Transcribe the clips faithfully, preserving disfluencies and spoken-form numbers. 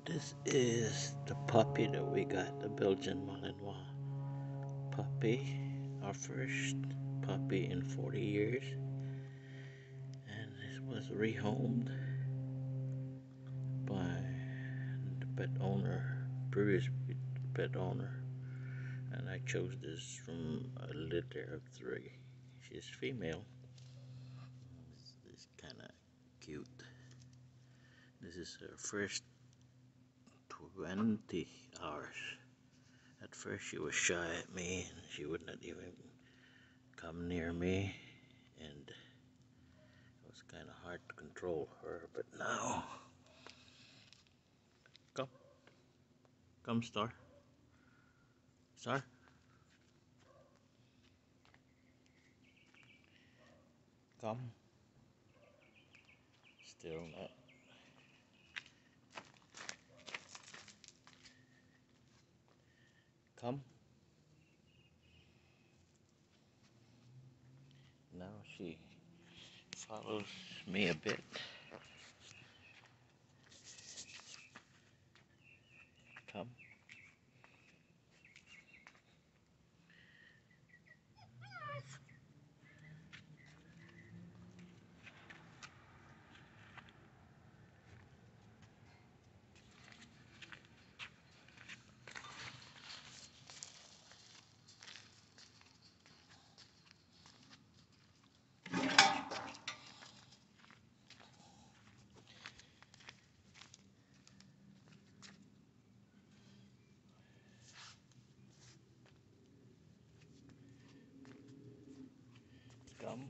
This is the puppy that we got, the Belgian Malinois puppy, our first puppy in forty years, and this was rehomed by the pet owner, previous pet owner, and I chose this from a litter of three. She's female. This is kind of cute. This is her first twenty hours. At first she was shy at me and she would not even come near me, and it was kind of hard to control her, but now, come, come Star, Star, come, still not, come, now she follows me a bit, come, come.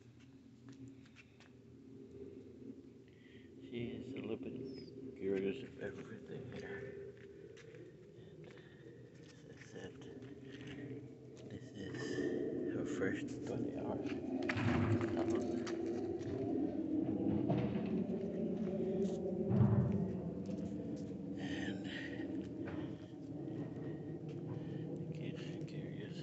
She is a little bit curious of everything here, and as I said, this is her first twenty hours. And keeps curious.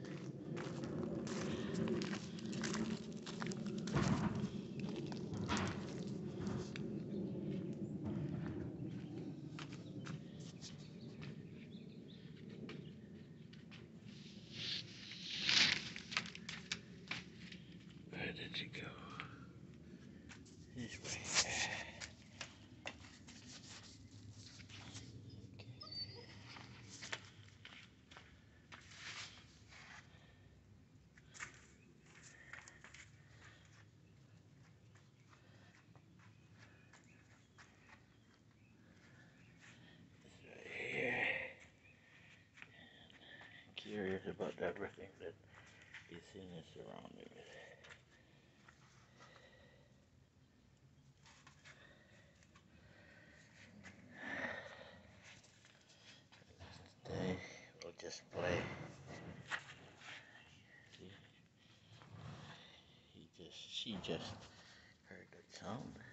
Where did she go? This way. Curious about everything that is in and surrounding it. Today we'll just play. See, he just, she just heard the sound.